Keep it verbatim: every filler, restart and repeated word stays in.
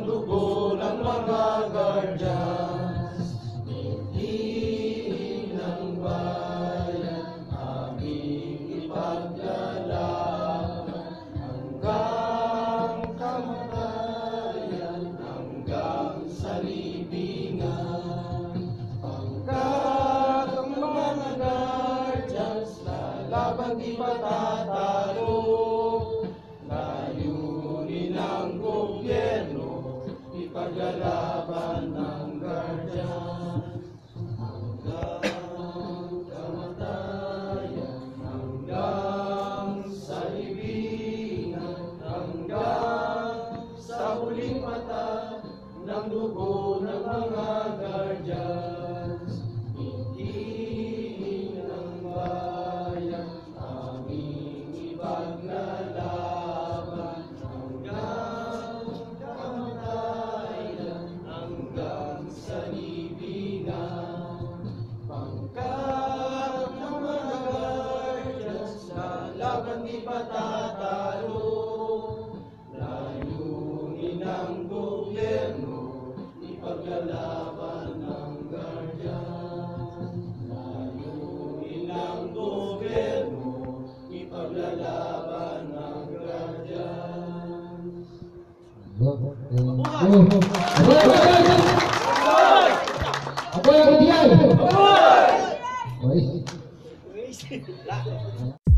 dugo ng mga guardians. Hindi ng bayan aming ipaglalaban hanggang kamatayan, hanggang sa libingan. Pagkat ang mga guardians lalaban di patatalo, layunin ng gobyerno ipaglalaban ng guardians. Hanggang kamatayan, hanggang sa libingan, hanggang sa huling mata ng dugo ng mga guardians. Hindi ng bayan aming ipaglalaban hanggang kamatayan, hanggang sa libingan. Pagkat ang mga guardians lalaban di patatalo, layunin ng gobyerno ipaglalaban ng guardians. Layunin ng gobyerno ipaglalaban ng guardians. Ako yung diyan. Oy.